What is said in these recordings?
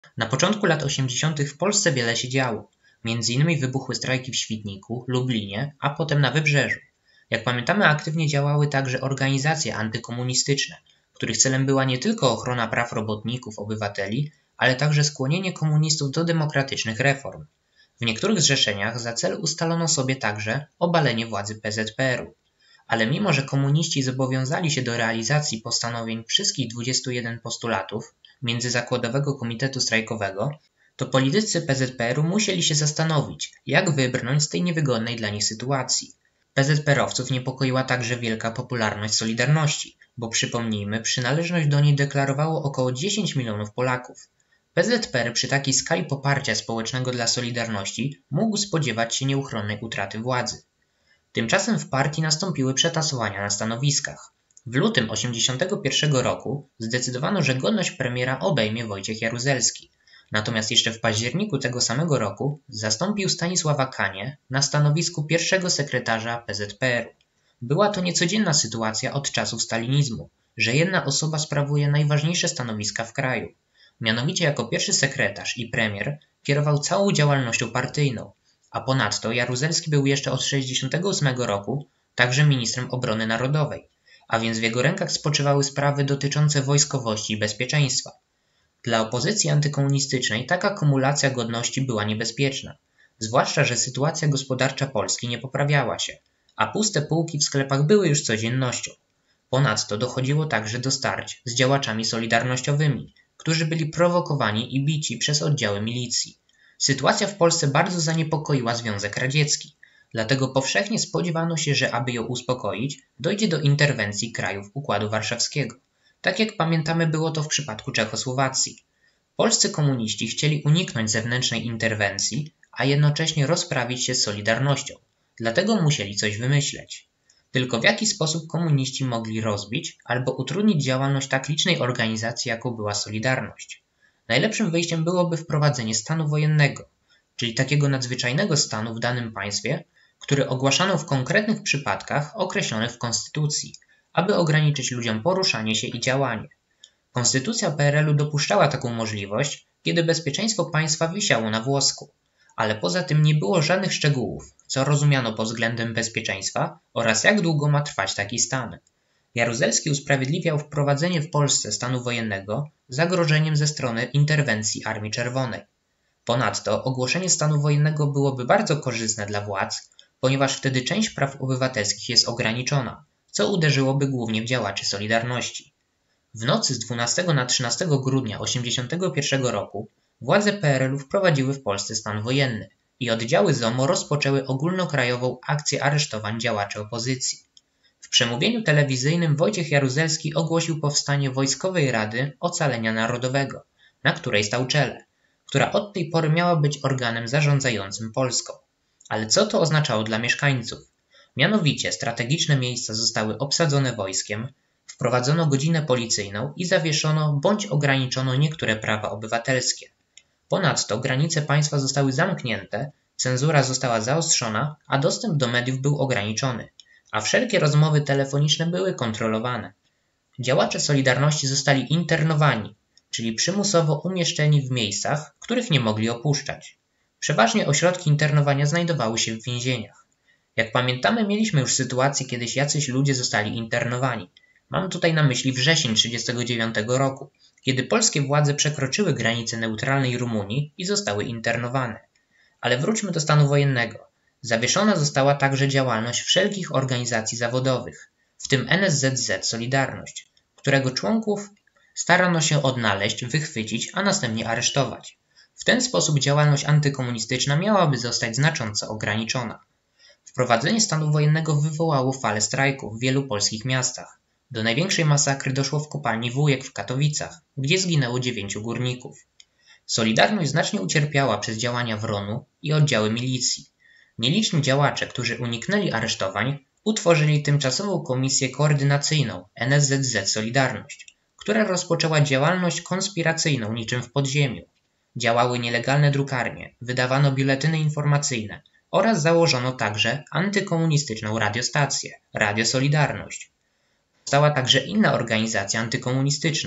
Na początku lat 80. w Polsce wiele się działo. Między innymi wybuchły strajki w Świdniku, Lublinie, a potem na Wybrzeżu. Jak pamiętamy, aktywnie działały także organizacje antykomunistyczne, których celem była nie tylko ochrona praw robotników, obywateli, ale także skłonienie komunistów do demokratycznych reform. W niektórych zrzeszeniach za cel ustalono sobie także obalenie władzy PZPR-u. Ale mimo, że komuniści zobowiązali się do realizacji postanowień wszystkich 21 postulatów Międzyzakładowego Komitetu Strajkowego, to politycy PZPR-u musieli się zastanowić, jak wybrnąć z tej niewygodnej dla nich sytuacji. PZPR-owców niepokoiła także wielka popularność Solidarności, bo przypomnijmy, przynależność do niej deklarowało około 10 milionów Polaków. PZPR przy takiej skali poparcia społecznego dla Solidarności mógł spodziewać się nieuchronnej utraty władzy. Tymczasem w partii nastąpiły przetasowania na stanowiskach. W lutym 1981 roku zdecydowano, że godność premiera obejmie Wojciech Jaruzelski. Natomiast jeszcze w październiku tego samego roku zastąpił Stanisława Kanię na stanowisku pierwszego sekretarza PZPR-u. Była to niecodzienna sytuacja od czasów stalinizmu, że jedna osoba sprawuje najważniejsze stanowiska w kraju. Mianowicie jako pierwszy sekretarz i premier kierował całą działalnością partyjną, a ponadto Jaruzelski był jeszcze od 1968 roku także ministrem obrony narodowej, a więc w jego rękach spoczywały sprawy dotyczące wojskowości i bezpieczeństwa. Dla opozycji antykomunistycznej taka kumulacja godności była niebezpieczna, zwłaszcza że sytuacja gospodarcza Polski nie poprawiała się, a puste półki w sklepach były już codziennością. Ponadto dochodziło także do starć z działaczami solidarnościowymi, którzy byli prowokowani i bici przez oddziały milicji. Sytuacja w Polsce bardzo zaniepokoiła Związek Radziecki, dlatego powszechnie spodziewano się, że aby ją uspokoić, dojdzie do interwencji krajów Układu Warszawskiego. Tak jak pamiętamy, było to w przypadku Czechosłowacji. Polscy komuniści chcieli uniknąć zewnętrznej interwencji, a jednocześnie rozprawić się z Solidarnością. Dlatego musieli coś wymyśleć. Tylko w jaki sposób komuniści mogli rozbić albo utrudnić działalność tak licznej organizacji, jaką była Solidarność? Najlepszym wyjściem byłoby wprowadzenie stanu wojennego, czyli takiego nadzwyczajnego stanu w danym państwie, który ogłaszano w konkretnych przypadkach określonych w Konstytucji, aby ograniczyć ludziom poruszanie się i działanie. Konstytucja PRL-u dopuszczała taką możliwość, kiedy bezpieczeństwo państwa wisiało na włosku, ale poza tym nie było żadnych szczegółów, co rozumiano pod względem bezpieczeństwa oraz jak długo ma trwać taki stan. Jaruzelski usprawiedliwiał wprowadzenie w Polsce stanu wojennego zagrożeniem ze strony interwencji Armii Czerwonej. Ponadto ogłoszenie stanu wojennego byłoby bardzo korzystne dla władz, ponieważ wtedy część praw obywatelskich jest ograniczona, co uderzyłoby głównie w działaczy Solidarności. W nocy z 12 na 13 grudnia 1981 roku władze PRL-u wprowadziły w Polsce stan wojenny i oddziały ZOMO rozpoczęły ogólnokrajową akcję aresztowań działaczy opozycji. W przemówieniu telewizyjnym Wojciech Jaruzelski ogłosił powstanie Wojskowej Rady Ocalenia Narodowego, na której stał czele, która od tej pory miała być organem zarządzającym Polską. Ale co to oznaczało dla mieszkańców? Mianowicie strategiczne miejsca zostały obsadzone wojskiem, wprowadzono godzinę policyjną i zawieszono bądź ograniczono niektóre prawa obywatelskie. Ponadto granice państwa zostały zamknięte, cenzura została zaostrzona, a dostęp do mediów był ograniczony, a wszelkie rozmowy telefoniczne były kontrolowane. Działacze Solidarności zostali internowani, czyli przymusowo umieszczeni w miejscach, których nie mogli opuszczać. Przeważnie ośrodki internowania znajdowały się w więzieniach. Jak pamiętamy, mieliśmy już sytuację, kiedy jacyś ludzie zostali internowani. Mam tutaj na myśli wrzesień 1939 roku, kiedy polskie władze przekroczyły granicę neutralnej Rumunii i zostały internowane. Ale wróćmy do stanu wojennego. Zawieszona została także działalność wszelkich organizacji zawodowych, w tym NSZZ Solidarność, którego członków starano się odnaleźć, wychwycić, a następnie aresztować. W ten sposób działalność antykomunistyczna miałaby zostać znacząco ograniczona. Wprowadzenie stanu wojennego wywołało falę strajków w wielu polskich miastach. Do największej masakry doszło w kopalni Wujek w Katowicach, gdzie zginęło 9 górników. Solidarność znacznie ucierpiała przez działania WRON-u i oddziały milicji. Nieliczni działacze, którzy uniknęli aresztowań, utworzyli tymczasową komisję koordynacyjną NSZZ Solidarność, która rozpoczęła działalność konspiracyjną niczym w podziemiu. Działały nielegalne drukarnie, wydawano biuletyny informacyjne oraz założono także antykomunistyczną radiostację, Radio Solidarność. Powstała także inna organizacja antykomunistyczna,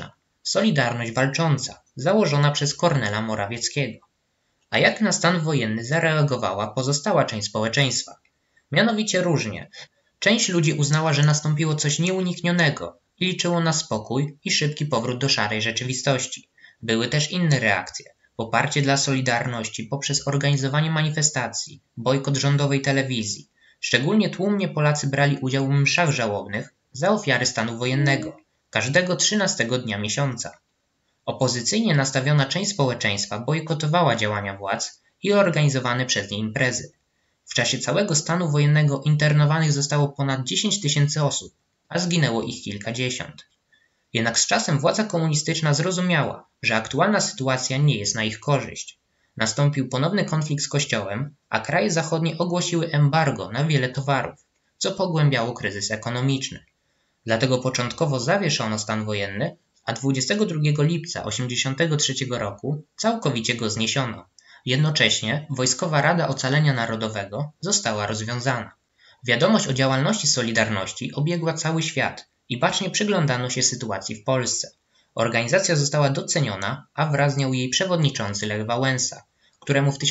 Solidarność Walcząca, założona przez Kornela Morawieckiego. A jak na stan wojenny zareagowała pozostała część społeczeństwa? Mianowicie różnie. Część ludzi uznała, że nastąpiło coś nieuniknionego i liczyło na spokój i szybki powrót do szarej rzeczywistości. Były też inne reakcje. Poparcie dla Solidarności poprzez organizowanie manifestacji, bojkot rządowej telewizji. Szczególnie tłumnie Polacy brali udział w mszach żałobnych za ofiary stanu wojennego, każdego 13 dnia miesiąca. Opozycyjnie nastawiona część społeczeństwa bojkotowała działania władz i organizowane przez nie imprezy. W czasie całego stanu wojennego internowanych zostało ponad 10 000 osób, a zginęło ich kilkadziesiąt. Jednak z czasem władza komunistyczna zrozumiała, że aktualna sytuacja nie jest na ich korzyść. Nastąpił ponowny konflikt z Kościołem, a kraje zachodnie ogłosiły embargo na wiele towarów, co pogłębiało kryzys ekonomiczny. Dlatego początkowo zawieszono stan wojenny, a 22 lipca 1983 roku całkowicie go zniesiono. Jednocześnie Wojskowa Rada Ocalenia Narodowego została rozwiązana. Wiadomość o działalności Solidarności obiegła cały świat i bacznie przyglądano się sytuacji w Polsce. Organizacja została doceniona, a wraz z nią jej przewodniczący Lech Wałęsa, któremu w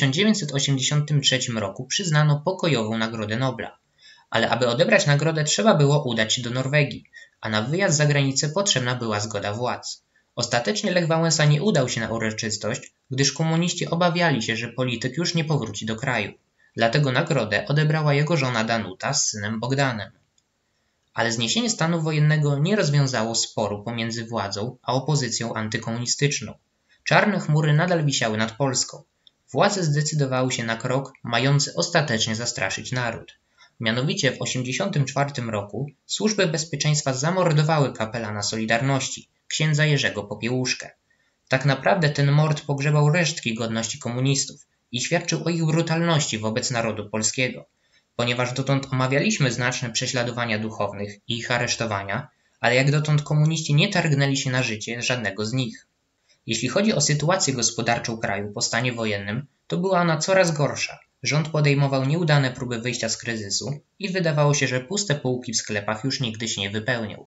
1983 roku przyznano pokojową Nagrodę Nobla. Ale aby odebrać nagrodę, trzeba było udać się do Norwegii, a na wyjazd za granicę potrzebna była zgoda władz. Ostatecznie Lech Wałęsa nie udał się na uroczystość, gdyż komuniści obawiali się, że polityk już nie powróci do kraju. Dlatego nagrodę odebrała jego żona Danuta z synem Bogdanem. Ale zniesienie stanu wojennego nie rozwiązało sporu pomiędzy władzą a opozycją antykomunistyczną. Czarne chmury nadal wisiały nad Polską. Władze zdecydowały się na krok mający ostatecznie zastraszyć naród. Mianowicie w 1984 roku służby bezpieczeństwa zamordowały kapelana Solidarności, księdza Jerzego Popiełuszkę. Tak naprawdę ten mord pogrzebał resztki godności komunistów i świadczył o ich brutalności wobec narodu polskiego. Ponieważ dotąd omawialiśmy znaczne prześladowania duchownych i ich aresztowania, ale jak dotąd komuniści nie targnęli się na życie żadnego z nich. Jeśli chodzi o sytuację gospodarczą kraju po stanie wojennym, to była ona coraz gorsza. Rząd podejmował nieudane próby wyjścia z kryzysu i wydawało się, że puste półki w sklepach już nigdy się nie wypełnią.